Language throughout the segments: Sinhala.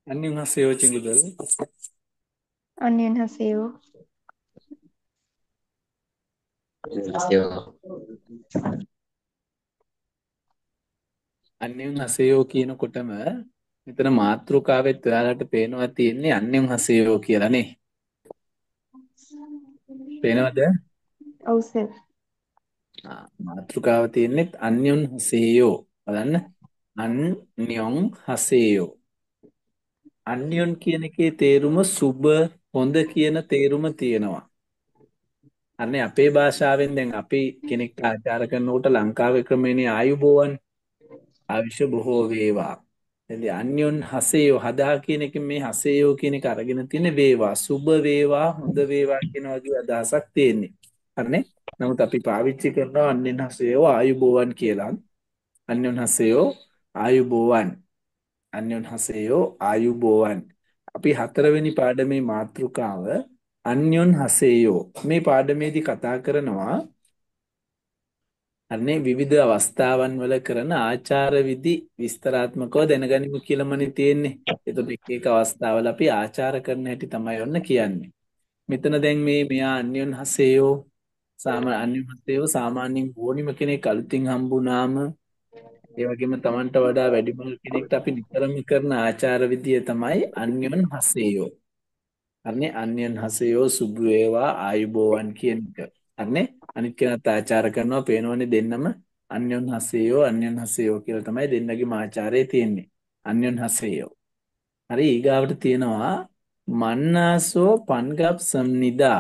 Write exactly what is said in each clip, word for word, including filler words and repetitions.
안녕하세요, 친구들. 안녕하세요. 안녕하세요. 안녕하세요 කියනකොටම මෙතන මාතෘකාවෙත් ඔයාලට පේනවා තියෙන්නේ 안녕하세요 කියලානේ. පේනවද? ඔව් සර්. ආ, මාතෘකාව තියෙන්නේ 안녕하세요. බලන්න. 안녕하세요. අන්‍යොන් කියන එකේ තේරුම සුබ හොඳ කියන තේරුම තියෙනවා. අනේ අපේ භාෂාවෙන් දැන් අපි කෙනෙක්ට ආචාර කරනකොට ලංකාවේ ක්‍රමේනේ ආයුබෝවන් ආවිෂ බොහෝ වේවා. එතෙන්දී අන්‍යොන් හසේයෝ හදා කියන එකෙන් මේ හසේයෝ කියන එක අරගෙන තියෙන වේවා සුබ වේවා හොඳ වේවා කියන වගේ අදහසක් තියෙන්නේ. හරිනේ? නමුත් අපි පාවිච්චි කරනවා අන්‍යොන් හසේයෝ ආයුබෝවන් කියලා. අන්‍යොන් හසේයෝ ආයුබෝවන්. අන්‍යොන් හසේයෝ ආයුබෝවන්. අපි හතරවෙනි පාඩමේ මාතෘකාව අන්‍යොන් හසේයෝ. මේ පාඩමේදී කතා කරනවා අන්නේ විවිධ අවස්ථාවන් වල කරන ආචාර විදි විස්තරාත්මකව දැනගනිමු කියලාමනේ තියෙන්නේ. එතකොට එක එක අවස්ථාවල අපි ආචාර කරන හැටි තමයි ඔන්න කියන්නේ. මෙතන දැන් මේ මෙයා අන්‍යොන් හසේයෝ සාමාන්‍ය අන්‍යොන් හසේයෝ සාමාන්‍යයෙන් ඕනිම කෙනෙක් අලුතින් හම්බුනාම ඒ වගේම Tamanට වඩා වැඩිමහල් කෙනෙක්ට අපි නිතරම කරන ආචාර විදිය තමයි අන්‍යොන් හසේයෝ. හරිනේ අන්‍යයන් හසයෝ සුබ වේවා ආයුබෝවන් කියන එක. හරිනේ අනිත් කෙනාත් ආචාර කරනවා පේනවනේ දෙන්නම අන්‍යයන් හසයෝ අන්‍යයන් හසයෝ කියලා තමයි දෙන්නගේම ආචාරය තියෙන්නේ. අන්‍යයන් හසයෝ. හරි ඊගාවට තියෙනවා මන්නාසෝ පන්ගප් සම්නිදා.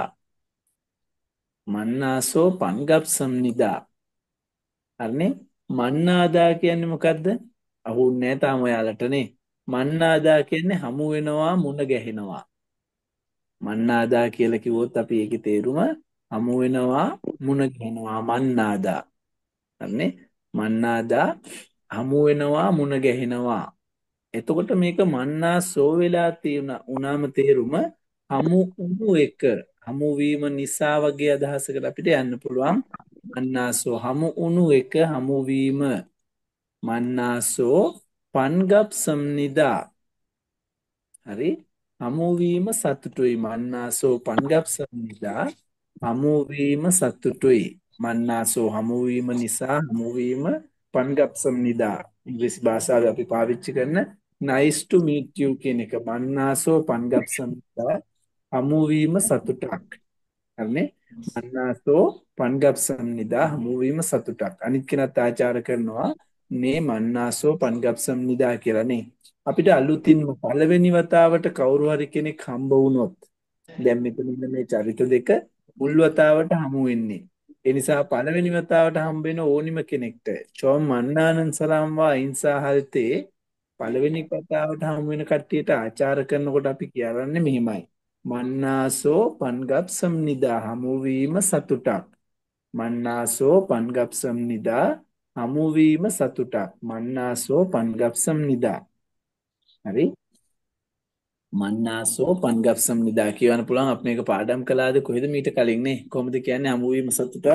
මන්නාසෝ පන්ගප් සම්නිදා. හරිනේ මන්නාදා කියන්නේ මොකද්ද? අහුන්නේ නැහැ තාම ඔයාලටනේ. මන්නාදා කියන්නේ හමු වෙනවා මුණ ගැහෙනවා. මන්නාදා කියලා කිව්වොත් අපි ඒකේ තේරුම හමු වෙනවා මුණ ගැහෙනවා මන්නාදා. හරිනේ? මන්නාදා හමු වෙනවා මුණ ගැහෙනවා. එතකොට මේක මන්නා සෝ වෙලා තියෙන උනාම තේරුම හමු වුණු එක හමු වීම නිසා වගේ අදහසකට අපිට යන්න පුළුවන්. මන්නාසෝ හමු වුණු එක හමු වීම මන්නාසෝ පන්ගප් සම්නිදා. හරි හමුවීම සතුටුයි මන්නාසෝ පන්ගප් සම්නිදා හමුවීම සතුටුයි මන්නාසෝ හමුවීම නිසා හමුවීම පන්ගප් සම්නිදා ඉංග්‍රීසි භාෂාවේ අපි පාවිච්චි කරන nice to meet you කියන එක මන්නාසෝ පන්ගප් සම්නිදා හමුවීම සතුටක් හරිනේ මන්නාසෝ පන්ගප් සම්නිදා හමුවීම සතුටක් අනිත් කෙනත් ආචාර කරනවා මේ මන්නාසෝ පන්ගප් සම්නිදා කියලා නේ අපිට අලුතින්ම පළවෙනි වතාවට කවුරු හරි කෙනෙක් හම්බ වුණොත් දැන් මෙතන ඉන්න මේ චරිත දෙක මුල් වතාවට හමු වෙන්නේ. ඒ නිසා පළවෙනි වතාවට හම්බ වෙන ඕනිම කෙනෙක්ට චෝම් මන්නානන් සලාම් වා අහිංසා හල්තේ පළවෙනි වතාවට හමු වෙන කට්ටියට ආචාර කරනකොට අපි කියන්නේ මෙහිමයි. මන්නාසෝ පන්ගප් සම්නිදා හමු වීම සතුටක්. මන්නාසෝ පන්ගප් සම්නිදා හමු වීම සතුටක්. මන්නාසෝ පන්ගප් සම්නිදා හරි මන්නාසෝ පන්ගප් සම්නිදා කියවන්න පුළුවන් අපි මේක පාඩම් කළාද කොහෙද මීට කලින් නේ කොහොමද කියන්නේ හමුවීම සතුටක්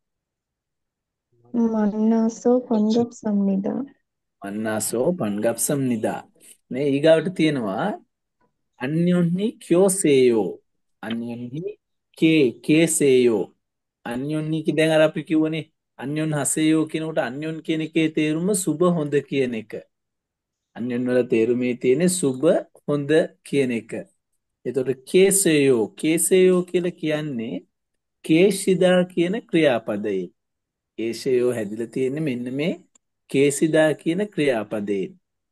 මන්නාසෝ පන්ගප් සම්නිදා. මන්නාසෝ පන්ගප් සම්නිදා මේ ඊගාවට තියෙනවා අන්‍යොන්හි කියෝසේයෝ අන්‍යොන්හි කේ කේසේයෝ අන්‍යොන්හි කි දැන් අර අපි කිව්වනේ අන්‍යොන් හසේයෝ කියනකොට අන්‍යොන් කියන එකේ තේරුම සුබ හොඳ කියන එක අන්‍යොන් වල තේරුමේ තියෙන්නේ සුබ හොඳ කියන එක එතකොට කේසයෝ කේසයෝ කියලා කියන්නේ කේශිදා කියන ක්‍රියාපදයෙන්. කේශයෝ හැදිලා තියෙන්නේ මෙන්න මේ කේසිදා කියන ක්‍රියාපදයෙන්.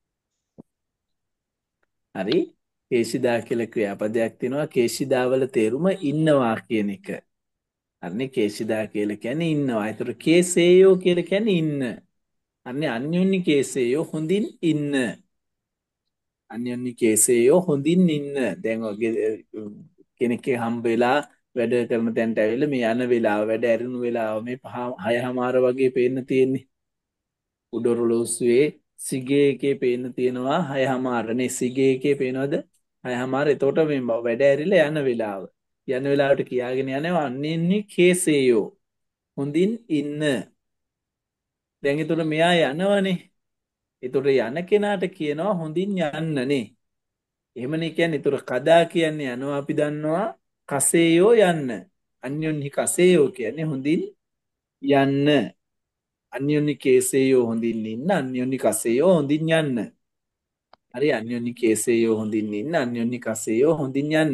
හරි? කේශිදා කියලා ක්‍රියාපදයක් තියෙනවා. කේශිදා වල තේරුම ඉන්නවා කියන එක. හරිනේ කේශිදා කියලා කියන්නේ ඉන්නවා. ඒතර කේසයෝ කියලා කියන්නේ ඉන්න. අන්නේ අන්‍යෝන්‍ය කේසයෝ හොඳින් ඉන්න. අන්‍යෝන්‍ය කේසයෝ හොඳින් ඉන්න. දැන් ඔගේ කෙනෙක් හම්බ වෙලා වැඩ කරන තැනට ඇවිල්ලා මේ යන වෙලාව වැඩ ඇරුණු වෙලාව මේ පහ හයමාර වගේ පේන්න තියෙන්නේ. උඩරලෝසුවේ සිගේ එකේ පේන්න තියෙනවා හයමාරනේ සිගේ එකේ පේනවද? හයමාර. එතකොට මේ වැඩ ඇරිලා යන වෙලාව. යන වෙලාවට කියාගෙන යනවා අන්‍යෝන්‍ය කේසයෝ හොඳින් ඉන්න. දැන් එතකොට මෙයා යනවනේ. එතකොට යන කෙනාට කියනවා හොඳින් යන්නනේ. එහෙමනේ කියන්නේ. ඒතර කදා කියන්නේ යනවා අපි දන්නවා කසේයෝ යන්න. අන්‍යොන්හි කසේයෝ කියන්නේ හොඳින් යන්න. අන්‍යොන්හි කේසේයෝ හොඳින් ඉන්න. අන්‍යොන්හි කසේයෝ හොඳින් යන්න. හරි අන්‍යොන්හි කේසේයෝ හොඳින් ඉන්න. අන්‍යොන්හි කසේයෝ හොඳින් යන්න.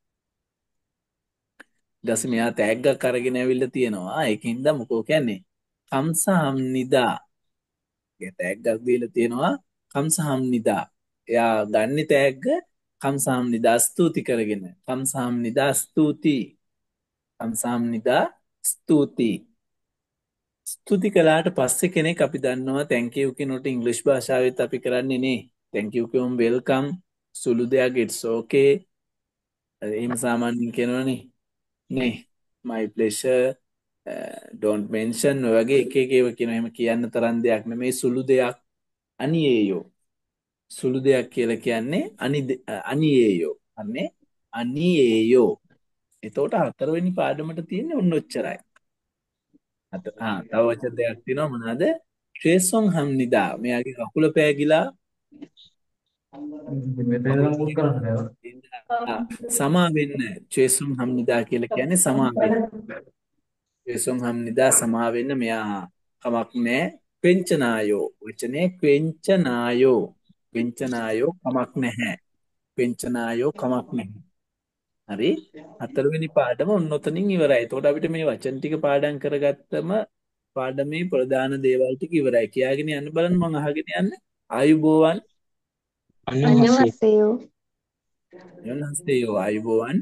ඊට පස්සේ මෙයා තෑග්ගක් අරගෙන ඇවිල්ලා තියෙනවා. ඒකින්ද මොකෝ කියන්නේ? කම්සහම්නිදා. ඒ තෑග්ගක් දීලා තියෙනවා කම්සහම්නිදා. එයා ගන්න තෑග්ග කම්සහම්නිදා ස්තුති කරගෙන. කම්සහම්නිදා ස්තුති. කම්සහම්නිදා ස්තුති. ස්තුති කළාට පස්සේ කෙනෙක් අපි දන්නවා thank you කියනකොට ඉංග්‍රීසි භාෂාවෙත් අපි කරන්නේ නේ. thank you කියමු welcome. සුළු දෙයක් it's okay. එහෙම සාමාන්‍යයෙන් කියනවනේ. නේ my pleasure uh, don't mention ඔය වගේ එක එක ඒවා කියනවා. එහෙම කියන්න තරම් දෙයක් නෙමේ සුළු දෙයක්. අනියේයෝ සුළු දෙයක් කියලා කියන්නේ අනි අනියේයෝ අනේ අනියේයෝ. එතකොට හතරවෙනි පාඩමට තියෙන්නේ ඔන්න ඔච්චරයි. අත ආ තව වචන දෙයක් තියෙනවා මොනවාද? ට්‍රේසොන් හම්නිදා. මෙයාගේ කකුල පෑගිලා සමා වෙන්න. ට්‍රේසොන් හම්නිදා කියලා කියන්නේ සමා වෙන්න. ට්‍රේසොන් හම්නිදා සමා වෙන්න මෙයා කමක් නැහැ. පෙන්චනායෝ වචනේ පෙන්චනායෝ පෙන්චනායෝ කමක් නැහැ. පෙන්චනායෝ කමක් නැහැ. හරි හතරවෙනි පාඩම ඔන්නොතනින් ඉවරයි. එතකොට අපිට මේ වචන ටික පාඩම් කරගත්තම පාඩමේ ප්‍රධාන දේවල් ටික ඉවරයි. කියාගෙන යන්න බලන්න මම අහගෙන යන්න. ආයුබෝවන්. 안녕하세요. යොන්හසේයෝ ආයුබෝවන්.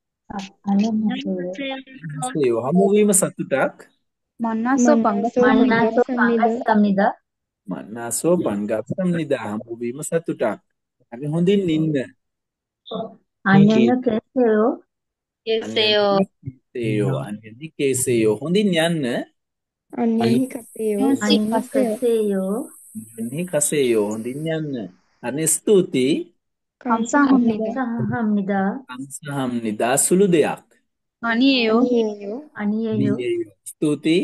안녕하세요. හසේයෝ හමුවීම සතුටක්. 만나서 만나서 반갑습니다. 반갑습니다. මන්නාසෝ බන්ගප්සම්නිදා. හමුවීම සතුටක්. අපි හොඳින් ඉන්න. 안녕히 계세요. 계세요. කේසේයෝ අන්‍යනි කේසේයෝ හොඳින් යන්න. 안녕히 가세요. 안녕히 계세요. අන්‍යනි කසේයෝ හොඳින් යන්න. අනේ ස්තුති. 감사합니다. 감사합니다. කම්සහම්නිදා සුළු දෙයක්. 아니에요. 아니에요. 아니에요. නියේයෝ. ස්තුති.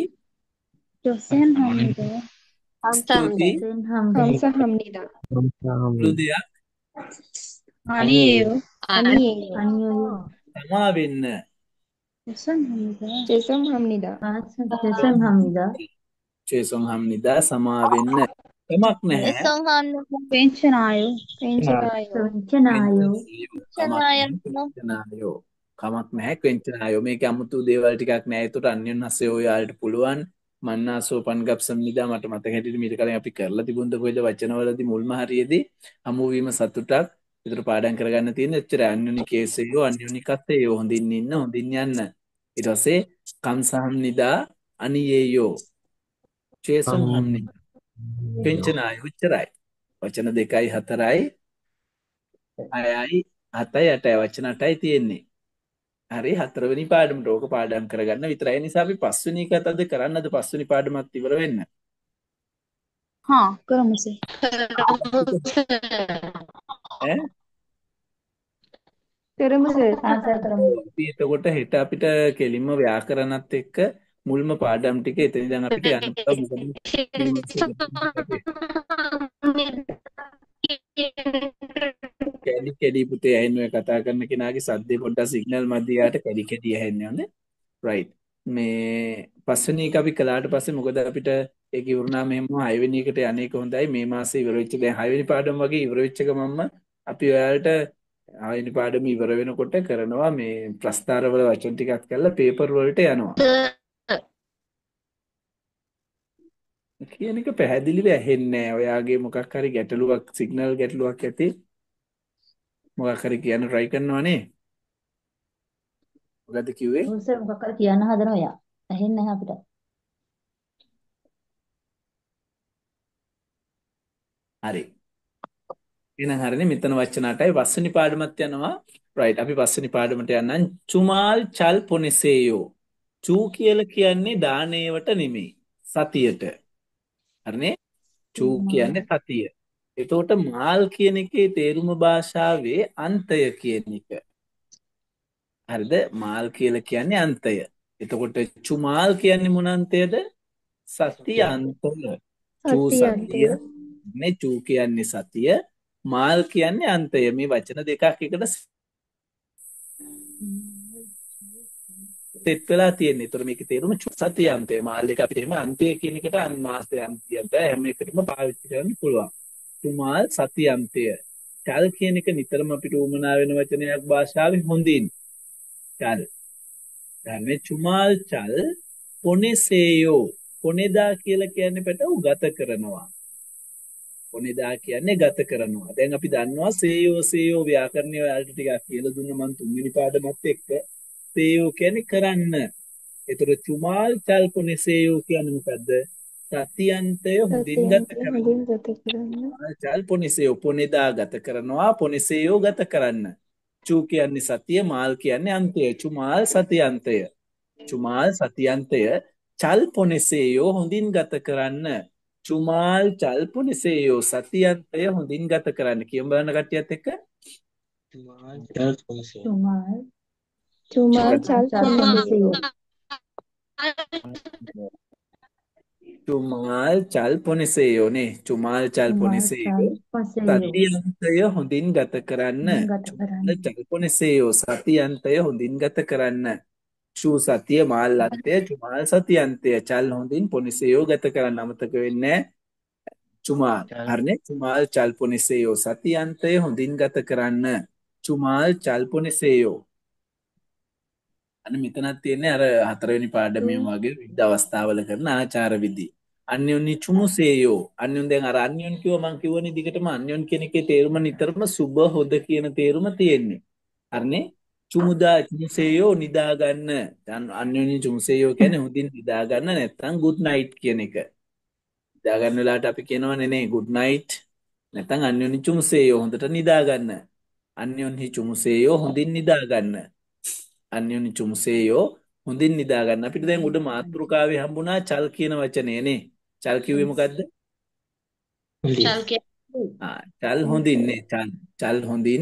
감사합니다. ස්තුති. 감사합니다. 감사합니다. සුළු දෙයක්. 아니에요. 아니에요. 아니에요. සමා වෙන්න. 죄송합니다. 죄송합니다. 아, 죄송합니다. චේසොන්හම්නිදා සමා වෙන්න. කමක් නැහැ. 괜찮아요. 괜찮아요. 괜찮아요. කෙන්චනායෝ කමක් නැහැ. කෙන්චනායෝ මේක අමුතු දේවල් ටිකක් නෑ. ඒකට අන්‍යයන් හසේ ඔයාලට පුළුවන්. මන්නාසෝ පන්ගප්සම්නිදා මට මතක හැටියට මීට කලින් අපි කරලා තිබුණද කොයිද වචනවලදී මුල්ම හරියේදී හමුවීම සතුටක්. ඒතර පාඩම් කරගන්න තියෙන එච්චර අන්‍යුනි කේසයෝ අන්‍යුනි කත්තේයෝ හොඳින් ඉන්න හොඳින් යන්න. ඊට පස්සේ කම්සහම්නිදා අනියේයෝ චේසොන්හම්නිදා කෙන්චනායෝ උච්චරයි. වචන දෙකයි හතරයි හයයි හතයි අටයි වචන අටයි තියෙන්නේ. හරි හතරවෙනි පාඩමට ඕක පාඩම් කරගන්න විතරයි. නිසා අපි පස්වෙනි එකත් අද කරන්නද පස්වෙනි පාඩමත් ඉවර වෙන්න. हाँ, करम से। ඈ teremos हाँ, सर करम। අපි එතකොට හෙට අපිට කෙලින්ම ව්‍යාකරණත් එක්ක මුල්ම පාඩම් ටික එතන ඉඳන් අපිට යන්න පුළුවන්. කැඩි කැඩි පුතේ ඇහෙන්න ඔය කතා කරන කෙනාගේ සද්දේ පොඩ්ඩක් සිග්නල් මැදියාට කැඩි කැඩි ඇහෙන්නේ නැන්ද? රයිට්. මේ පස්වෙනි එක අපි කළාට පස්සේ මොකද අපිට ඒක ඉවරුණා මෙහෙම හයවෙනි එකට යන්නේක හොඳයි. මේ මාසේ ඉවර වෙච්ච දැන් හයවෙනි පාඩම වගේ ඉවර වෙච්ච ගමන්ම අපි ඔයාලට හයවෙනි පාඩම ඉවර වෙනකොට කරනවා මේ ප්‍රස්තාරවල වචන ටිකක් කරලා පේපර් වලට යනවා. කියන එක පැහැදිලිව ඇහෙන්නේ නැහැ. ඔයාගේ මොකක් හරි ගැටලුවක් සිග්නල් ගැටලුවක් ඇති. මොකක් හරි කියන්න try කරනවා නේ. මොකද කිව්වේ? උන්සේ මොකක් කර කියන්න හදනවා යා. ඇහෙන්නේ නැහැ අපිට. හරි. එහෙනම් හරිනේ මෙතන වචන අටයි පස්වෙනි පාඩමත් යනවා. right අපි පස්වෙනි පාඩමට යන්නම්. චුමාල් චල් පොනෙසේයෝ. චූ කියලා කියන්නේ දානේවට නෙමෙයි. සතියට. හරිනේ? චූ කියන්නේ සතිය. එතකොට මාල් කියන එකේ තේරුම භාෂාවේ අන්තය කියන එක. හරිද? මාල් කියලා කියන්නේ අන්තය. එතකොට චුමාල් කියන්නේ මොන අන්තයද? සතිය අන්තය. චූ සතිය අන්තය. සතිය නේ චූ කියන්නේ සතිය. මාල් කියන්නේ අන්තය. මේ වචන දෙකක් එකට සෙට් වෙලා තියෙන්නේ. ඒතර මේකේ තේරුම සතිය අන්තය. මාල් එක අපිට එහෙම අන්තය කියන එකට අන්මාසය අන්තියද හැම එකටම පාවිච්චි කරන්න පුළුවන්. තුමාල් සතිය අන්තය. චල් කියන එක නිතරම අපිට උමනා වෙන වචනයක් භාෂාවේ හොඳින්. චල්. දැන් මේ චුමාල් චල් පොනෙසේයෝ. පොනෙදා කියලා කියන්නේ පැටව ගත කරනවා. පොනෙදා කියන්නේ ගත කරනවා. දැන් අපි දන්නවා සේයෝ සේයෝ ව්‍යාකරණයේ වලට ටිකක් කියලා දුන්න මම තුන්වෙනි පාඩමත් එක්ක. සේයෝ කියන්නේ කරන්න. ඒතර චුමාල් චල් පොනෙසේයෝ කියන්නේ මොකද්ද? සතියන්තය හොඳින් ගත සතියන්තය කරනවා. හොඳින් ගත කරන්න. චල් පොනිසයෝ පොනෙදා ගත කරනවා පොනිසයෝ ගත කරන්න. චූ කියන්නේ සතිය මාල් කියන්නේ අන්තය. චුමාල් සතියන්තය. චුමාල් සතියන්තය චල් පොනෙසේයෝ හොඳින් ගත කරන්න. චුමාල් චල් පොනෙසේයෝ සතියන්තය හොඳින් ගත කරන්න. කියමු බලන්න කට්ටියත් එක්ක. තුමාල් චුමාල් චල් චල් පොනෙසේයෝ. පොනෙසේයෝ. චුමාල් චල් පොනිසේයෝ නේ. චුමාල් චල් තුමාල් පොනිසේයෝ චල් පොනෙසේයෝ. සතියන්තය හොඳින් ගත කරන්න. හොඳින් ගත චුමාල් කරන්න. චල් පොනිසේයෝ සතියන්තය හොඳින් ගත කරන්න. චූ සතිය මාල් අන්තය චුමාල් සතියන්තය චල් හොඳින් පොනිසේයෝ ගත කරන්න. අමතක වෙන්නේ චුමාල්. හරිනේ. චුමාල් චල් පොනිසේයෝ සතියන්තය හොඳින් ගත කරන්න. චුමාල් චල් පොනිසේයෝ. අන්න මෙතනත් තියෙන්නේ අර හතරවෙනි පාඩමේම වගේ විවිධ අවස්ථාවල කරන ආචාර විදි. අන්‍යොන්හි චුමුසේයෝ. අන්‍යොන් දැන් අර අන්‍යොන් කිව්ව මං කිව්වනේ දිගටම අන්‍යොන් කියන එකේ තේරුම නිතරම සුබ හොද කියන තේරුම තියෙන්නේ. හරිනේ. චුමුදා චුමුසේයෝ නිදා ගන්න. දැන් අන්‍යොන්හි චුමුසේයෝ කියන්නේ හොඳින් නිදා ගන්න නැත්නම් good night කියන එක. නිදා ගන්න වෙලාවට අපි කියනවනේ නේ good night. නැත්නම් අන්‍යොන්හි චුමුසේයෝ හොඳට නිදා ගන්න. අන්‍යොන්හි චුමුසේයෝ හොඳින් නිදා ගන්න. අන්‍යොන්හි චුමුසේයෝ හොඳින් නිදා ගන්න. අපිට දැන් උඩ මාතෘකාවේ හම්බුණා චල් කියන වචනේ නේ. චල් කිව්වේ මොකද්ද? චල් ආ චල් හොඳින් නේ. චල් චල් හොඳින්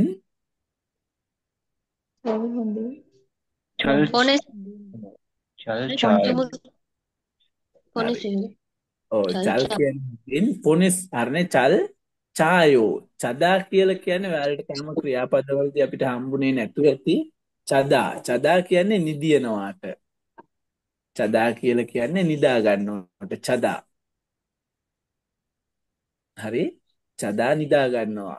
චල් හොඳින්. චල් පොනෙස් චල් චුමු චාය පොනෙසෙයෝ ඔව් චල් චල් චා කියන්නේ පොනිස් හරනේ චල් ඡායෝ. චදා කියලා කියන්නේ ඔයාලට තාම ක්‍රියාපදවලදී අපිට හම්බුනේ නැතුව ඇති. චදා චදා කියන්නේ නිදියනවාට. චදා කියලා කියන්නේ නිදා ගන්නවට චදා. හරි. චදා නිදා ගන්නවා.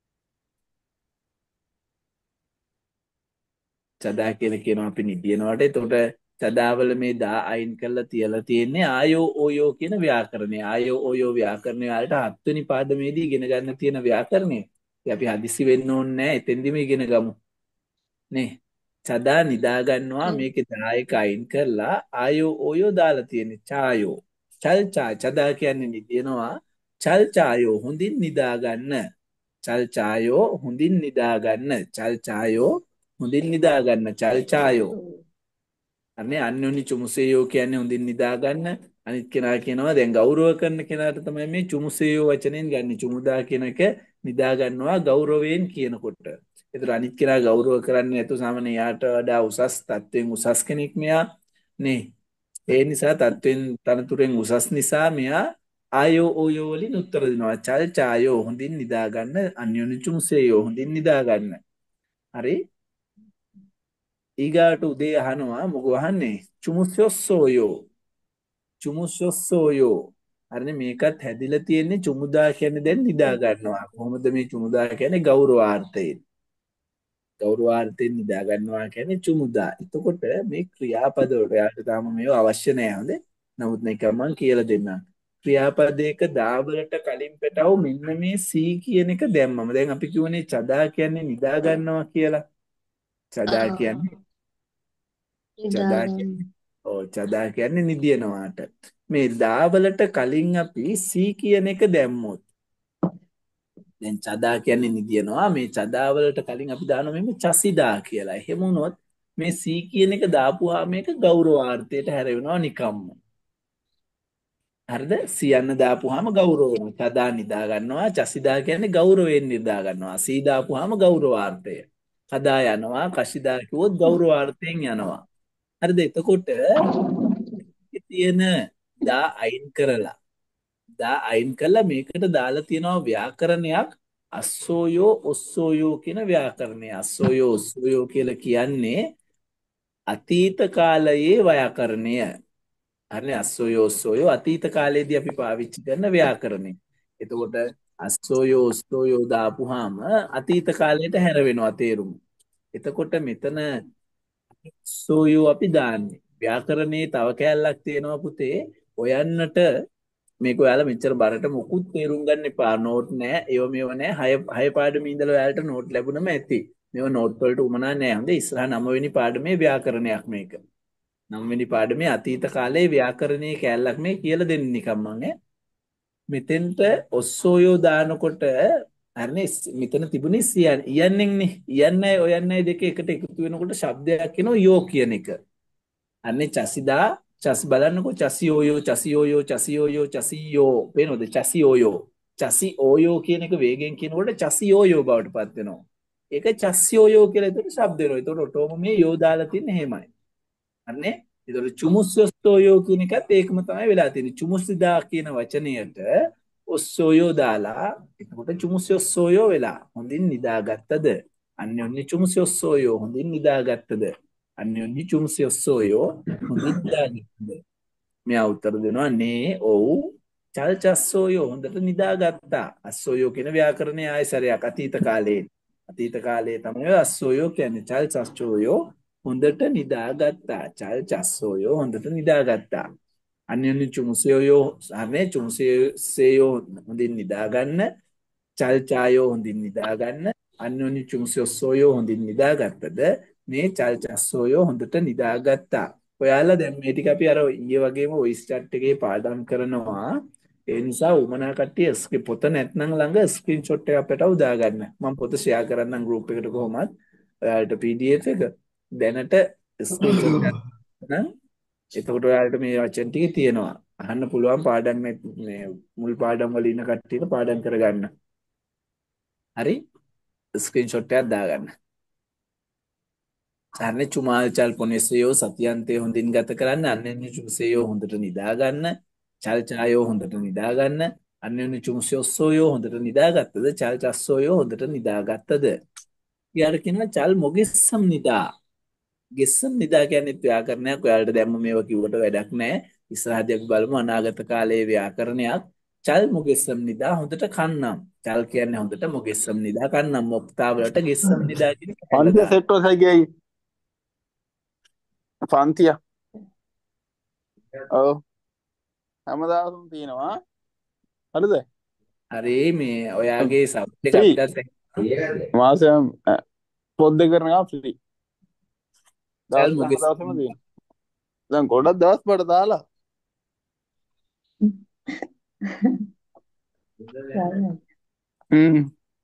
චදා කියලා කියනවා අපි නිදියනවාට. එතකොට චදාවල මේ දා අයින් කරලා තියලා තියෙන්නේ ආයෝ ඕයෝ කියන ව්‍යාකරණය. ආයෝ ඕයෝ ව්‍යාකරණය වලට හත්වෙනි පාඩමේදී ඉගෙන ගන්න තියෙන ව්‍යාකරණය. ඉතින් අපි හදිසි වෙන්න ඕනේ නැහැ. එතෙන්දිම ඉගෙන ගමු. නේ. චදා නිදා ගන්නවා මේකේ දායක අයින් කරලා ආයෝ ඕයෝ දාලා තියෙන්නේ ඡායෝ. චල් ඡා චදා කියන්නේ නිදිනවා. චල් ඡායෝ හොඳින් නිදා ගන්න. චල් ඡායෝ හොඳින් නිදා ගන්න. චල් ඡායෝ හොඳින් නිදා ගන්න. චල් ඡායෝ. අනේ අන්‍යෝනි චුමුසේයෝ කියන්නේ හොඳින් නිදා ගන්න. අනිත් කෙනා කියනවා දැන් ගෞරව කරන කෙනාට තමයි මේ චුමුසේයෝ වචනයෙන් ගන්න. චුමුදා කියන එක නිදා ගන්නවා ගෞරවයෙන් කියනකොට. ඒතර අනිත් කෙනා ගෞරව කරන්නේ නැතු සාමාන්‍ය යාට වඩා උසස් තත්වෙන් උසස් කෙනෙක් මෙයා නේ. ඒ නිසා තත්වෙන් තනතුරෙන් උසස් නිසා මෙයා ආයෝ ඕයෝ වලින් උත්තර දෙනවා. චල් ඡායෝ හොඳින් නිදා ගන්න. අන්‍යෝනි චුමුසේයෝ හොඳින් නිදා ගන්න. හරි. ඊගාට උදේ අහනවා මොකෝ අහන්නේ? චුමුසොස්සෝයෝ. චුමුසොස්සෝයෝ. හරිනේ මේකත් හැදිලා තියෙන්නේ චුමුදා කියන්නේ දැන් නිදා ගන්නවා. කොහොමද මේ චුමුදා කියන්නේ ගෞරවාර්ථයෙන්. ගෞරවාර්ථයෙන් නිදා ගන්නවා කියන්නේ චුමුදා. එතකොට මේ ක්‍රියාපද වලට යාට තාම මේව අවශ්‍ය නැහැ හොඳේ. නමුත් මේක මම කියලා දෙන්නම්. ක්‍රියාපදයක දාවලට කලින් පැටව මෙන්න මේ සී කියන එක දැම්මම දැන් අපි කියුවනේ චදා කියන්නේ නිදා ගන්නවා කියලා. චදා කියන්නේ චදා කියන්නේ ඔව් චදා කියන්නේ නිදියනවාට. මේ දාවලට කලින් අපි සී කියන එක දැම්මොත් දැන් චදා කියන්නේ නිදියනවා. මේ චදාවලට කලින් අපි දානවා මෙන්න චසිදා කියලා. එහෙම වුණොත් මේ සී කියන එක දාපුවාම මේක ගෞරවාර්ථයට හැරෙනවා නිකම්ම. හරිද? සියන්න දාපුවාම ගෞරව වෙනවා. චදා නිදා ගන්නවා. චසිදා කියන්නේ ගෞරවයෙන් නිදා ගන්නවා. සී දාපුවාම ගෞරවාර්ථය. කදා යනවා. කසිදා කිව්වොත් ගෞරවාර්ථයෙන් යනවා. හරිද? එතකොට තියෙන දා අයින් කරලා දා අයින් කළා මේකට දාලා තියෙනවා ව්‍යාකරණයක් අස්සෝයෝ ඔස්සෝයෝ කියන ව්‍යාකරණය. අස්සෝයෝ ඔස්සෝයෝ කියලා කියන්නේ අතීත කාලයේ ව්‍යාකරණය. හරිනේ අස්සෝයෝ ඔස්සෝයෝ අතීත කාලයේදී අපි පාවිච්චි කරන ව්‍යාකරණය. එතකොට අස්සෝයෝ ඔස්සෝයෝ දාපුවාම අතීත කාලයට හැර වෙනවා තේරුම. එතකොට මෙතන සෝයෝ අපි දාන්නේ. ව්‍යාකරණයේ තව කැලලක් තියෙනවා පුතේ. ඔයන්නට මේක ඔයාලා මෙච්චර බරට මොකුත් තේරුම් ගන්න එපා. නෝට් නෑ. ඒව මේව නෑ. හය හය පාඩමේ ඉඳලා ඔයාලට නෝට් ලැබුණම ඇති. මේව නෝට් වලට උමනා නෑ. හොඳ ඉස්සරහ නව වෙනි පාඩමේ ව්‍යාකරණයක් මේක. නව වෙනි පාඩමේ අතීත කාලයේ ව්‍යාකරණයේ කැලලක් මේ කියලා දෙන්න නිකම් මම ඈ. මෙතෙන්ට ඔස්සෝයෝ දානකොට හරිනේ මෙතන තිබුණේ සියන් ඉයන්නෙන්නේ. ඉයන්නයි ඔයන්නයි දෙක එකට එකතු වෙනකොට શબ્දයක් එනවා යෝ කියන එක. අන්නේ චසිදා චස් බලන්නකෝ චසියෝයෝ චසියෝයෝ චසියෝයෝ චසියෝ වෙනවද චසියෝයෝ චසියෝයෝ කියන එක වේගෙන් කියනකොට චසියෝයෝ බවට පත් වෙනවා. ඒක චස්යෝයෝ කියලා එතකොට શબ્ද වෙනවා. එතකොට ඔටෝම මේ යෝ දාලා තින්නේ එහෙමයි. අන්නේ එතකොට චුමුස්සෝයෝ කියන එකත් ඒකම තමයි වෙලා තියෙන්නේ. චුමුස්සිදා කියන වචනයට ඔස්සෝයෝ දාලා එතකොට චුමුස්සෝයෝ වෙලා හොඳින් නිදාගත්තද? අන්‍යොන්‍ය චුමුස්සෝයෝ හොඳින් නිදාගත්තද? අන්‍යොන්‍ය චුමුස්සෝයෝ හොඳින් නිදාගත්තද? මෙයා උත්තර දෙනවා නේ ඔව් චල් චස්සෝයෝ හොඳට නිදාගත්තා. අස්සෝයෝ කියන ව්‍යාකරණය ආයෙ සරයක් අතීත කාලේ. අතීත කාලේ තමයි අස්සෝයෝ කියන්නේ. චල් චස්සෝයෝ හොඳට නිදාගත්තා. චල් චස්සෝයෝ හොඳට නිදාගත්තා. අන්‍යොන්‍ය චුමුසයෝ හරිනේ චුමුසයෝ හොඳින් නිදාගන්න. චල් චායෝ හොඳින් නිදාගන්න. අන්‍යොන්‍ය චුමුසයෝ හොඳින් නිදාගත්තද? මේ චල් චස්සෝයෝ හොඳට නිදාගත්තා. ඔයාලා දැන් මේ ටික අපි අර ඊයේ වගේම වොයිස් chat එකේ පාඩම් කරනවා. ඒ නිසා උමනා කට්ටිය ස්ක්‍රී පොත නැත්නම් ළඟ ස්ක්‍රීන්ෂොට් එකක් අපට උදා ගන්න. මම පොත ෂෙයා කරන්නම් group එකට කොහොමත්. ඔයාලට P D F එක දැනට ස්ක්‍රීන්ෂොට් එකක් නම් එතකොට ඔයාලට මේ වචන ටික තියෙනවා. අහන්න පුළුවන් පාඩම් මේ මුල් පාඩම් වල ඉන්න කට්ටියට පාඩම් කරගන්න. හරි? ස්ක්‍රීන්ෂොට් එකක් දාගන්න. අනේ චුමාල් චල් පොනෙසයෝ සතියන්තේ හොඳින් ගත කරන්න. අන්‍යන්‍ය චුමසයෝ හොඳට නිදා ගන්න. චල් චායෝ හොඳට නිදා ගන්න. අන්‍යන්‍ය චුමසයෝ හොඳට නිදාගත්තද? චල් චස්සෝයෝ හොඳට නිදාගත්තද? ඊයර කියනවා චල් මොගෙස්සම් නිදා. ගෙස්සම් නිදා කියන්නේ ව්‍යාකරණයක්. ඔයාලට දැම්ම මේවා කිව්වට වැඩක් නැහැ. ඉස්සරහදී අපි බලමු අනාගත කාලයේ ව්‍යාකරණයක්. චල් මොගෙස්සම් නිදා හොඳට කන්නම්. චල් කියන්නේ හොඳට මොගෙස්සම් නිදා කන්නම්. මොක්තා වලට ගෙස්සම් නිදා කියන පන්තිය සෙට් ඔසයි ගියයි පන්තිය ඔව් හැමදාම තියෙනවා හරිද හරි මේ ඔයාගේ සබ්ජෙක්ට් එක අපිට මාසෙම පොත් දෙක කරනවා ෆ්‍රී චල් දවස් මොගෙස්සම් දවසම තියෙනවා දැන් ගොඩක් දවස් බඩ දාලා හ්ම්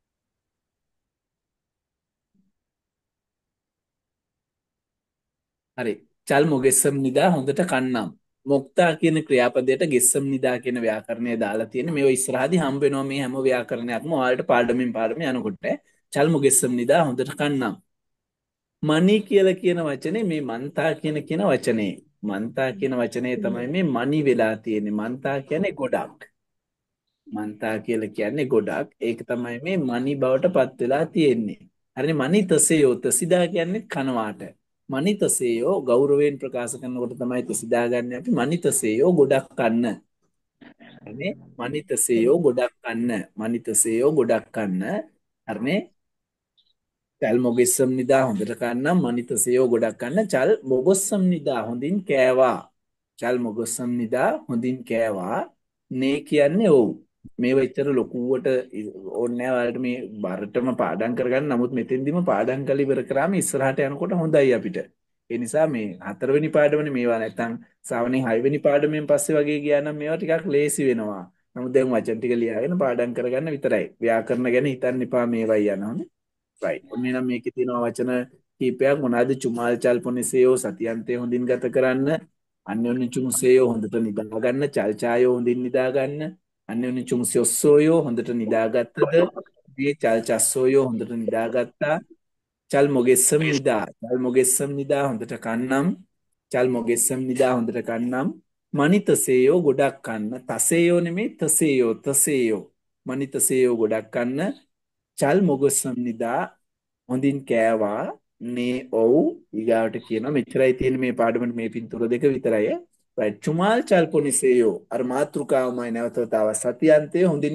හරි චල් මොගෙස්සම් නිදා හොඳට කන්නම්. මොක්තා කියන ක්‍රියාපදයට ගෙස්සම් නිදා කියන ව්‍යාකරණය දාලා තියෙන මේවා ඉස්සරහදී හම්බ වෙනවා මේ හැම ව්‍යාකරණයක්ම ඔයාලට පාඩමින් පාඩම යනකොට චල් මොගෙස්සම් නිදා හොඳට කන්නම්. මනි කියලා කියන වචනේ මේ මන්තා කියන කියන වචනේ මන්තා කියන වචනේ තමයි මේ මනි වෙලා තියෙන්නේ. මන්තා කියන්නේ ගොඩක්. මන්තා කියලා කියන්නේ ගොඩක්. ඒක තමයි මේ මනි බවට පත් වෙලා තියෙන්නේ. හරිනේ මනිතසයෝ තසිදා කියන්නේ කනවාට. මනිතසයෝ ගෞරවයෙන් ප්‍රකාශ කරනකොට තමයි තසිදා ගන්න අපි මනිතසයෝ ගොඩක් කන්න. හරිනේ මනිතසයෝ ගොඩක් කන්න. මනිතසයෝ ගොඩක් කන්න. හරිනේ චල් මොගෙස්සම් නිදා හොඳට කන්නම්. මනිතසයෝ ගොඩක් කන්න. චල් මොගොස්සම් නිදා හොඳින් කෑවා. චල් මොගොස්සම් නිදා හොඳින් කෑවා. නේ කියන්නේ ඔව්. මේව එච්චර ලොකුවට ඕනේ නැහැ ඔයාලට මේ බරටම පාඩම් කරගන්න. නමුත් මෙතෙන්දිම පාඩම් කරලා ඉවර කරාම ඉස්සරහට යනකොට හොඳයි අපිට. ඒ නිසා මේ හතරවෙනි පාඩමනේ මේවා නැත්තම් සාවනේ හයවෙනි පාඩමෙන් පස්සේ වගේ ගියා නම් මේවා ටිකක් ලේසි වෙනවා. නමුත් දැන් වචන ටික ලියාගෙන පාඩම් කරගන්න විතරයි. ව්‍යාකරණ ගැන හිතන්න එපා මේවයි යනවානේ. right. ඔන්න නම් මේකේ තියෙනවා වචන කීපයක් මොනවාද? චුමාල් චල් පොනෙසයෝ සතියන්තේ හොඳින් ගත කරන්න. අන්‍යොන්‍ය චුමුසයෝ හොඳට නිදා ගන්න. චල් චායෝ හොඳින් නිදා ගන්න. අන්‍යොන්‍ය චුමුසයෝ හොඳට නිදාගත්තද? මේ චල් චස්සෝයෝ හොඳට නිදාගත්තා. චල් මොගෙස්සම් නිදා. චල් මොගෙස්සම් නිදා හොඳට කන්නම්. චල් මොගෙස්සම් නිදා හොඳට කන්නම්. මනිතසේයෝ ගොඩක් කන්න. තසේයෝ නෙමෙයි තසේයෝ තසේයෝ. මනිතසේයෝ ගොඩක් කන්න. චල් මොගොස්සම් නිදා හොඳින් කෑවා නේ ඔව් ඊගාවට කියනවා මෙච්චරයි තියෙන මේ පාඩමට මේ පින්තූර දෙක විතරයි right චුමාල් චල් පොනිසෙයෝ අර මාත්‍රිකාවමයි නැවත වතාවක් සතියන්තයේ හොඳින්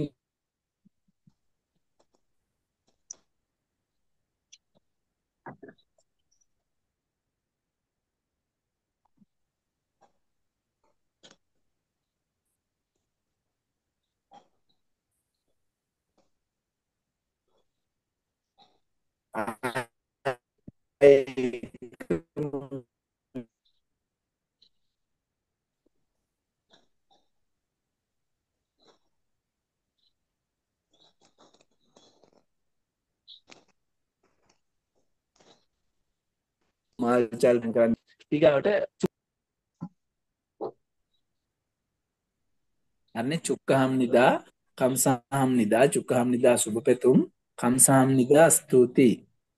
මාල් චල් කරන්න ඊගාවට අන්නේ චුක්කහම් නිදා කම්සහම් නිදා චුක්කහම් නිදා සුබ පෙතුම් කම්සහම් නිදා ස්තුති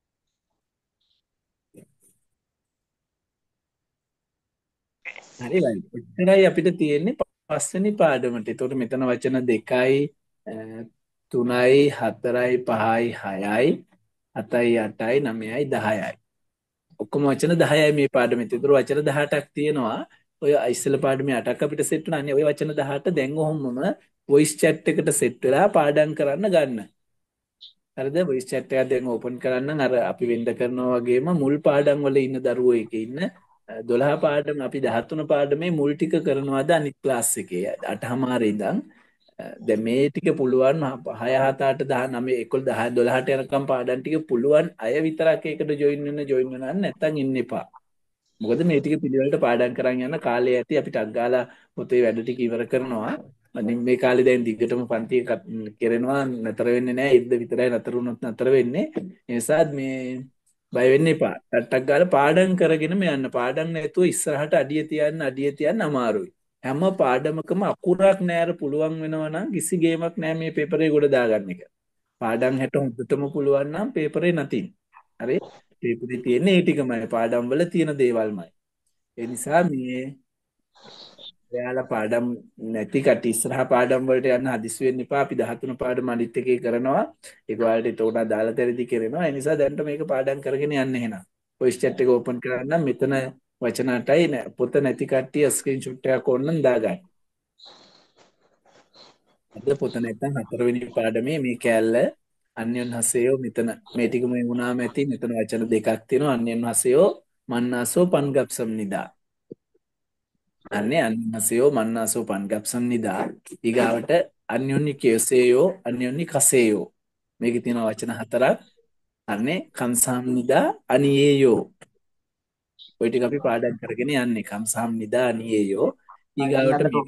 හරි right එච්චරයි අපිට තියෙන්නේ පස්වෙනි පාඩමට. ඒතකොට මෙතන වචන දෙකයි අ, තුනයි හතරයි පහයි හයයි හතයි අටයි නවයයි දහයයි ඔක්කොම වචන දහයයි මේ පාඩමේ. ඒතකොට වචන දහඅටක් තියෙනවා. ඔය ඉස්සෙල්ල පාඩමේ අටක් අපිට සෙට් වුණානේ. ඔය වචන දහඅට දැන් ඔහොමම වොයිස් chat එකට සෙට් වෙලා පාඩම් කරන්න ගන්න. හරිද? වොයිස් chat එක දැන් ඕපන් කරන්න අර අපි වෙන්ද කරනවා වගේම මුල් පාඩම් වල ඉන්න දරුවෝ එකේ ඉන්න දොළහ පාඩම අපි දහතුන පාඩමේ මුල් ටික කරනවාද අනිත් ක්ලාස් එකේ අටමාරේ ඉඳන් දැන් මේ ටික පුළුවන් හය හත අට දහ නවය එකොළහ දහ දොළහට යනකම් පාඩම් ටික පුළුවන් අය විතරක් ඒකට ජොයින් වෙන්න ජොයින් වෙන්න නැත්නම් ඉන්න එපා. මොකද මේ ටික පිළිවෙලට පාඩම් කරන් යන කාලය ඇති අපිට අග්ගාලා පොතේ වැඩ ටික ඉවර කරනවා. අනිත් මේ කාලේ දැන් දිගටම පන්ති කරනවා නතර වෙන්නේ නැහැ. ඉද්ද විතරයි නතර වුණොත් නතර වෙන්නේ. ඒ නිසා මේ බය වෙන්න එපා. ටට්ටක් ගාලා පාඩම් කරගෙනම යන්න. පාඩම් නැතුව ඉස්සරහට අඩිය තියන්න අඩිය තියන්න අමාරුයි. හැම පාඩමකම අකුරක් නෑර පුළුවන් වෙනවා නම් කිසි ගේමක් නෑ මේ පේපරේ ගොඩ දාගන්න එක. පාඩම් හැට හොඳටම පුළුවන් නම් පේපරේ නැතිනම්. හරි? පේපරේ තියෙන්නේ ඒ ටිකමයි. පාඩම් වල තියෙන දේවල්මයි. ඒ නිසා මේ ඔයාලා පාඩම් නැති කට ඉස්සරහා පාඩම් වලට යන්න හදිස්සි වෙන්න එපා. අපි දහතුන පාඩම අනිත් එකේ කරනවා. ඒක ඔයාලට ඒතකොට දාලා තැරදි කරනවා. ඒ නිසා දැන්ට මේක පාඩම් කරගෙන යන්න එහෙනම්. වොයිස් chat එක ඕපන් කරන්න මෙතන වචන අටයි පොත නැති කට්ටිය ස්ක්‍රීන්ෂොට් එකක් ඕනනම් දාගන්න. අද පොත නැත්නම් හතරවෙනි පාඩමේ මේ කෑල්ල අන්‍යයන් හසයෝ මෙතන මේ ටික මේ වුණාම ඇති මෙතන වචන දෙකක් තියෙනවා අන්‍යයන් හසයෝ මන්නාසෝ පන්ගප්සම් නිදා අන්නේ අන්‍යසයෝ මන්නාසෝ පන්ගප්සම් නිදා ඊගාවට අන්‍යොන්නි කේසයෝ අන්‍යොන්නි කසයෝ මේකේ තියෙන වචන හතරක් අන්නේ කම්සම් නිදා අනියේයෝ ඔය ටික අපි පාඩම් කරගෙන යන්නේ කම්සම් නිදා අනියේයෝ ඊගාවට මේක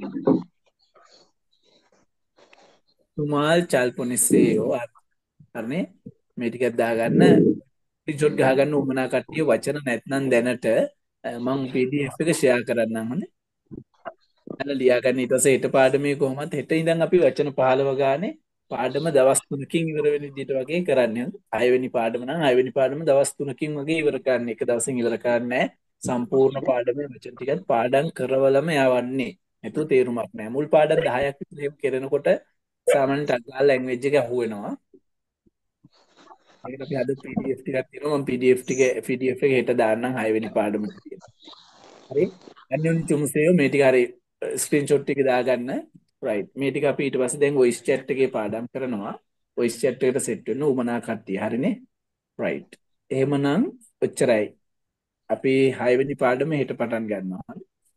තුමාල් චල්පොනිසේයෝ අරනේ මේ ටිකක් දාගන්න ටිචොට් ගහගන්න උමනා කට්ටිය වචන නැත්නම් දැනට මම P D F එක ෂෙයා කරන්නම් හොඳේ. අන්න ලියාගන්න ඊට පස්සේ හෙට පාඩමේ කොහොමද හෙට ඉඳන් අපි වචන පහළව ගානේ පාඩම දවස් තුනකින් ඉවර වෙන විදිහට වගේ කරන්නේ. හය වෙනි පාඩම නම් හය වෙනි පාඩම දවස් තුනකින් වගේ ඉවර කරන්න. එක දවසින් ඉවර කරන්නේ සම්පූර්ණ පාඩමේ වචන ටිකත් පාඩම් කරවලම යවන්නේ. ඒතෝ තේරුමක් නැහැ. මුල් පාඩම් දහයක් විතර කරනකොට සාමාන්‍යයෙන් ටග්ගාල ලැන්ග්වේජ් එක අහු වෙනවා. ඒකට අපි අද P D F ටිකක් තියෙනවා මම P D F ටික P D F එක හෙට දාන්නම් හය වෙනි පාඩමට තියෙනවා. හරි? අන්‍යෝන්‍ය චුම්සයෝ මේ ටික හරි ස්ක්‍රීන්ෂොට් ටික දාගන්න. right මේ ටික අපි ඊට පස්සේ දැන් voice chat එකේ පාඩම් කරනවා. voice chat එකට සෙට් වෙන්න උමනා කට්ටිය. හරිනේ? right. එහෙමනම් ඔච්චරයි. අපි හය වෙනි පාඩම හෙට පටන් ගන්නවා.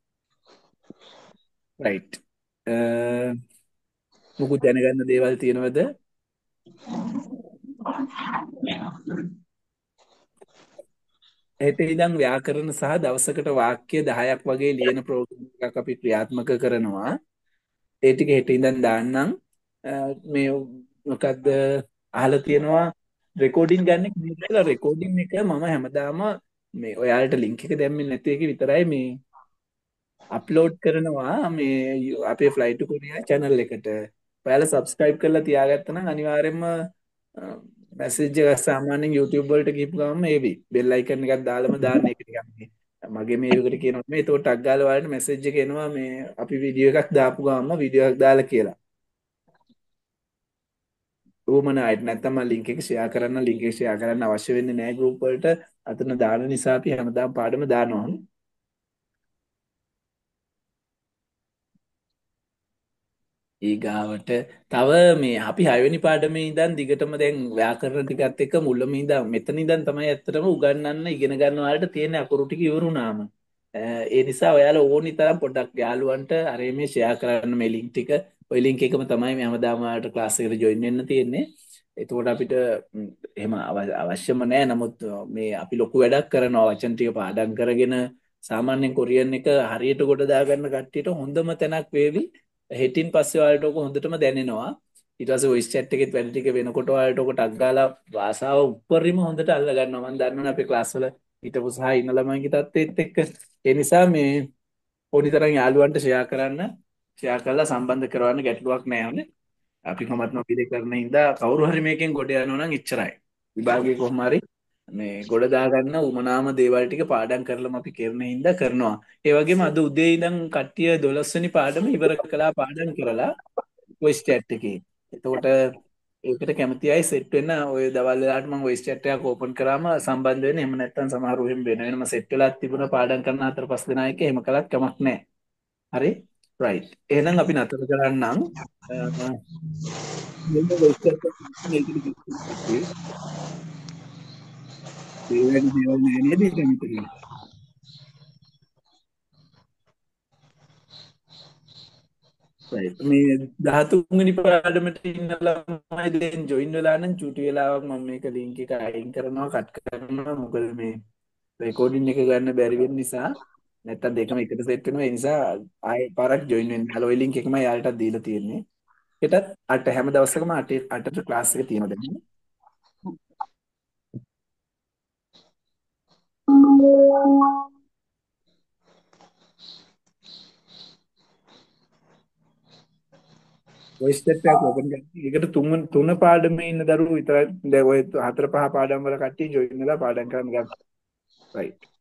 right. මොකුත් දැනගන්න දේවල් තියෙනවද? හෙට ඉඳන් ව්‍යාකරණ සහ දවසකට වාක්‍ය දහයක් වගේ ලියන ප්‍රෝග්‍රෑම් එකක් අපි ක්‍රියාත්මක කරනවා. ඒ ටික හෙට ඉඳන් දාන්නම්. මේ මොකද්ද අහලා තියෙනවා රෙකෝඩින් ගන්න කියලා රෙකෝඩින් එක මම හැමදාම මේ ඔයාලට ලින්ක් එක දැම්මේ නැති එක විතරයි මේ අප්ලෝඩ් කරනවා මේ අපේ fly to korea channel එකට. ඔයාලා subscribe කරලා තියාගත්තා නම් අනිවාර්යයෙන්ම මැසේජ් එක සාමාන්‍යයෙන් YouTube වලට ගිහපු ගමන් ඒවි. බෙල් අයිකන් එකක් දාලම දාන්න ඒක නිකන් මේ මගේ මේ විකට කියනවා මේ ඒකට ටග් ගාලා වලට මැසේජ් එක එනවා මේ අපි වීඩියෝ එකක් දාපු ගමන් වීඩියෝ එකක් දාලා කියලා. උවමන අයට නැත්නම් මම ලින්ක් එක ෂෙයා කරන්න ලින්ක් එක ෂෙයා කරන්න අවශ්‍ය වෙන්නේ නැහැ ගෲප් වලට අතන දාන නිසා අපි හැමදාම පාඩම දානවා ඊගාවට තව මේ අපි හයවෙනි පාඩමේ ඉඳන් දිගටම දැන් ව්‍යාකරණ ටිකත් එක්ක මුලම ඉඳන් මෙතන ඉඳන් තමයි ඇත්තටම උගන්වන්න ඉගෙන ගන්න ඔයාලට තියෙන අකුරු ටික ඉවරුනාම ඒ නිසා ඔයාලා ඕනි තරම් පොඩ්ඩක් යාළුවන්ට අර මේ ෂෙයා කරන්න මේ ලින්ක් ටික ওই ලින්ක් එකම තමයි මේ හැමදාම ඔයාලට ක්ලාස් එකට ජොයින් වෙන්න තියෙන්නේ එතකොට අපිට එහෙම අවශ්‍යම නැහැ නමුත් මේ අපි ලොකු වැඩක් කරනවා වචන ටික පාඩම් කරගෙන සාමාන්‍යයෙන් කොරියන් එක හරියට ගොඩ දාගන්න කට්ටියට හොඳම තැනක් වේවි හෙටින් පස්සේ ඔයාලට ඔක හොඳටම දැනෙනවා ඊට පස්සේ වොයිස් chat එකෙත් වැඩි ටික වෙනකොට ඔයාලට ඔක ටක් ගාලා භාෂාව උඩරිම හොඳට අල්ල ගන්නවා මම දන්නවනේ අපේ ක්ලාස් වල හිටපු සහ ඉන්න ළමයින්ගේ තත්ත්වෙත් එක්ක ඒ නිසා මේ පොඩි තරම් යාළුවන්ට ෂෙයා කරන්න ෂෙයා කරලා සම්බන්ධ කරවන්න ගැටලුවක් නැහැ අපි කොහොමත් නොපිට කරන හින්දා කවුරු හරි මේකෙන් ගොඩ යනවා නම් එච්චරයි විභාගයේ කොහොම හරි මේ ගොඩ දාගන්න උමනාම දේවල් ටික පාඩම් කරලම අපි කරන හින්දා කරනවා ඒ වගේම අද උදේ ඉඳන් කට්ටිය දොළොස් වෙනි පාඩම ඉවර කළා පාඩම් කරලා වොයිස් chat එකේ එතකොට ඒකට කැමති අය සෙට් වෙන්න ඔය දවල් වෙලාවට මම වොයිස් chat එකක් ඕපන් කරාම සම්බන්ධ වෙන්න එහෙම නැත්නම් සමහරව එහෙම වෙන වෙනම සෙට් වෙලා තිබුණ පාඩම් කරන අතර පස් දෙනා එක එහෙම කළත් කමක් නැහැ හරි රයිට් එහෙනම් අපි නතර කරන්නම් මෙන්න වොයිස් chat එක මේකට කිව්වේ ඒ වැඩි දේවල් නෑ නේද ඒක මෙතන මේ දහතුන් වෙනි පාඩමට ඉන්න ළමයි දැන් ජොයින් වෙලා නම් චුටි වෙලාවක් මම මේක ලින්ක් එක අයින් කරනවා කට් කරනවා මොකද මේ රෙකෝඩින් එක ගන්න බැරි වෙන නිසා නැත්තම් දෙකම එකට සෙට් වෙනවා ඒ නිසා ආයෙ පාරක් ජොයින් වෙන්න. හලෝ ඔය ලින්ක් එකම යාලටත් දීලා තියෙන්නේ. හෙටත් අට හැම දවසකම අට අටට ක්ලාස් එක තියෙනවා දැන්. වොයිස් chat එකක් ඕපන් කරලා ඒකට තුන් තුන පාඩමේ ඉන්න දරුවෝ විතරයි දැන් ඔය හතර පහ පාඩම් වල කට්ටිය ජොයින් වෙලා පාඩම් කරන්න ගන්න. රයිට්